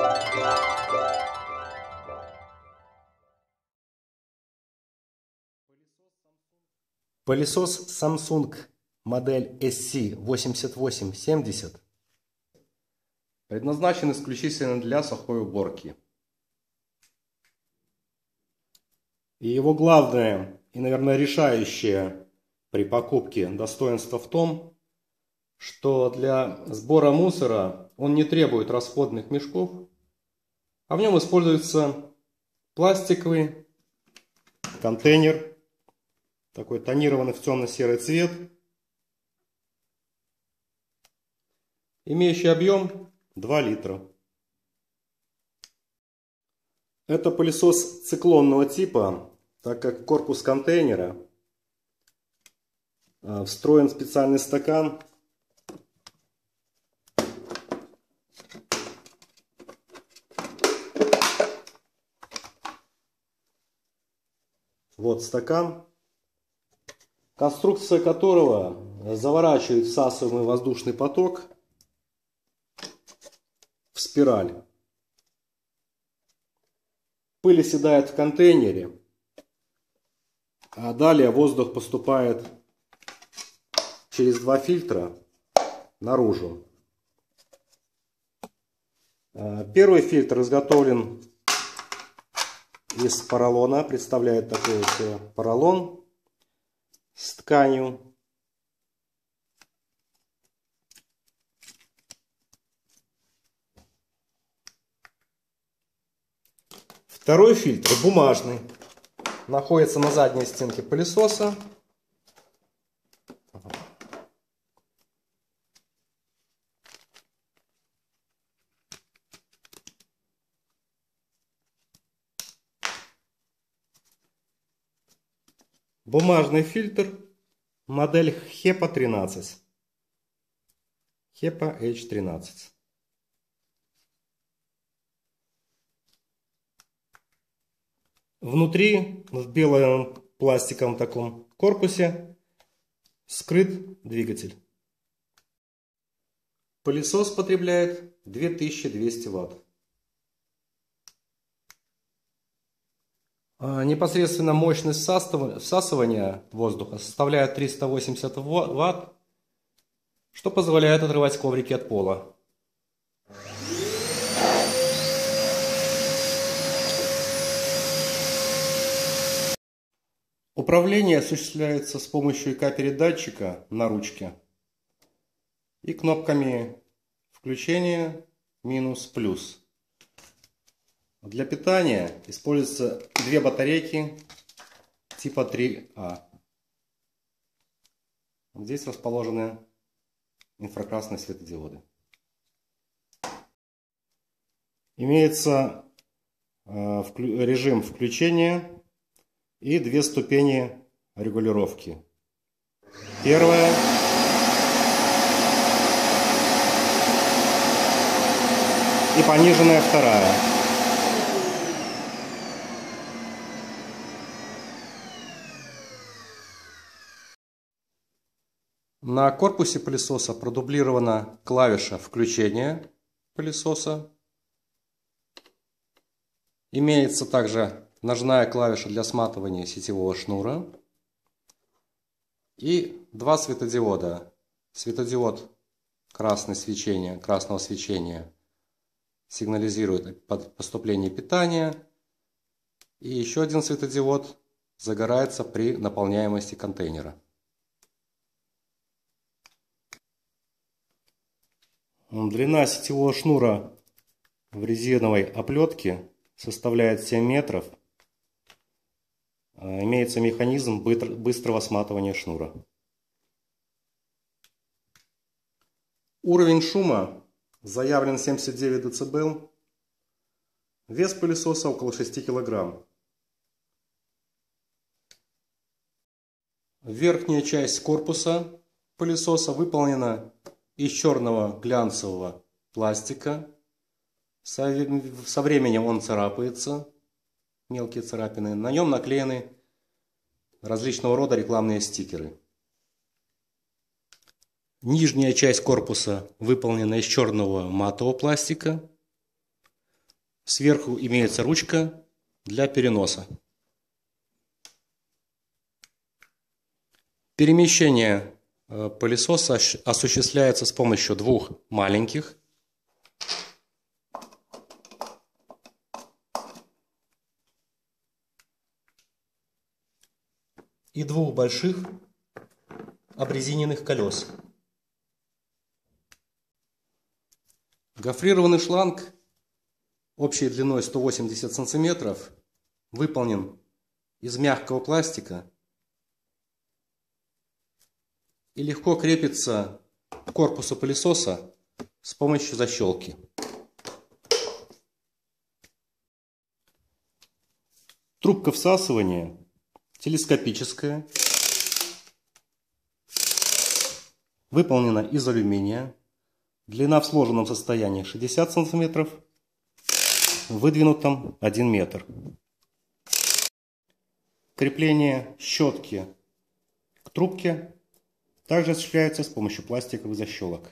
Пылесос Samsung модель SC8870 предназначен исключительно для сухой уборки. И его главное и, наверное, решающее при покупке достоинство в том, что для сбора мусора он не требует расходных мешков, а в нем используется пластиковый контейнер, такой тонированный в темно-серый цвет, имеющий объем 2 литра. Это пылесос циклонного типа, так как в корпус контейнера встроен специальный стакан, вот стакан, конструкция которого заворачивает всасываемый воздушный поток в спираль. Пыль оседает в контейнере, а далее воздух поступает через 2 фильтра наружу. Первый фильтр изготовлен из поролона, представляет такой вот поролон с тканью. Второй фильтр бумажный, находится на задней стенке пылесоса. Бумажный фильтр, модель HEPA 13. HEPA H13. Внутри, в белом пластиковом таком корпусе, скрыт двигатель. Пылесос потребляет 2200 Вт. Непосредственно мощность всасывания воздуха составляет 380 Вт, что позволяет отрывать коврики от пола. Управление осуществляется с помощью ИК-передатчика на ручке и кнопками включения минус-плюс. Для питания используются 2 батарейки типа 3А. Здесь расположены инфракрасные светодиоды. Имеется режим включения и 2 ступени регулировки. Первая и пониженная вторая. На корпусе пылесоса продублирована клавиша включения пылесоса. Имеется также ножная клавиша для сматывания сетевого шнура и 2 светодиода. Светодиод красного свечения сигнализирует поступление питания, и еще один светодиод загорается при наполняемости контейнера. Длина сетевого шнура в резиновой оплетке составляет 7 метров. Имеется механизм быстрого сматывания шнура. Уровень шума заявлен 79 дБ. Вес пылесоса около 6 кг. Верхняя часть корпуса пылесоса выполнена из черного глянцевого пластика. Со временем он царапается, мелкие царапины. На нем наклеены различного рода рекламные стикеры. Нижняя часть корпуса выполнена из черного матового пластика. Сверху имеется ручка для переноса. Перемещение пылесоса осуществляется с помощью двух маленьких и двух больших обрезиненных колес. Гофрированный шланг общей длиной 180 сантиметров выполнен из мягкого пластика и легко крепится к корпусу пылесоса с помощью защелки. Трубка всасывания телескопическая, выполнена из алюминия, длина в сложенном состоянии 60 сантиметров, в выдвинутом 1 метр. Крепление щетки к трубке также осуществляется с помощью пластиковых защелок.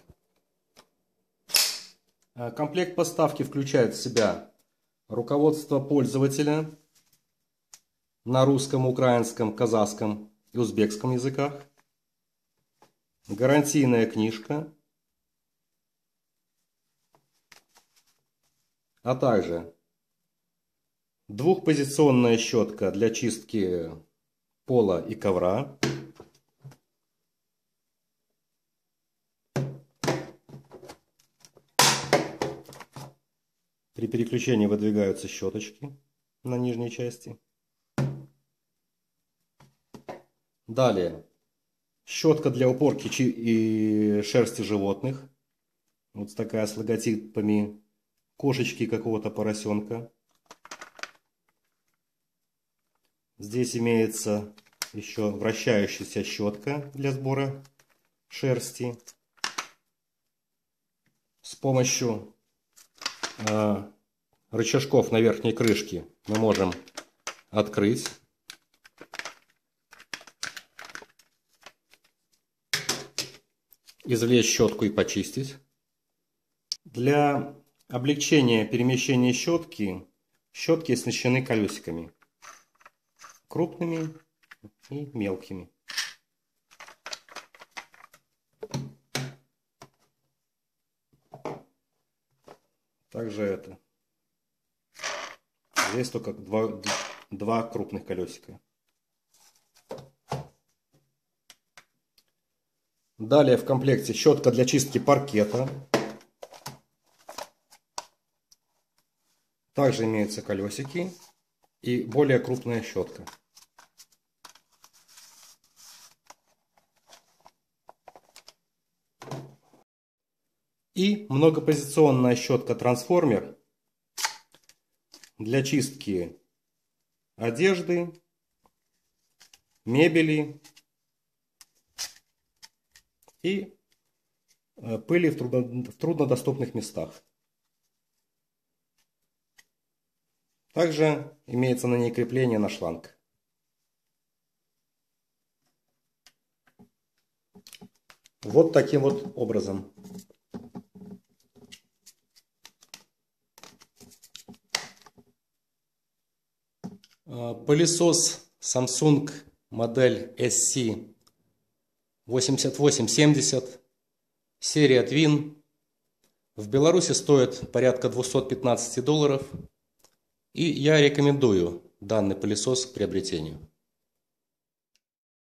Комплект поставки включает в себя руководство пользователя на русском, украинском, казахском и узбекском языках, гарантийная книжка, а также двухпозиционная щетка для чистки пола и ковра, при переключении выдвигаются щеточки на нижней части. Далее щетка для уборки и шерсти животных. Вот такая с логотипами кошечки какого-то поросенка. Здесь имеется еще вращающаяся щетка для сбора шерсти. С помощью рычажков на верхней крышке мы можем открыть извлечь щетку и почистить. Для облегчения перемещения щетки оснащены колесиками, крупными и мелкими. Также здесь только два крупных колесика. Далее в комплекте щетка для чистки паркета. Также имеются колесики и более крупная щетка. И многопозиционная щетка-трансформер для чистки одежды, мебели и пыли в труднодоступных местах. Также имеется на ней крепление на шланг. Вот таким вот образом. Пылесос Samsung модель SC8870, серия Twin, в Беларуси стоит порядка $215, и я рекомендую данный пылесос к приобретению.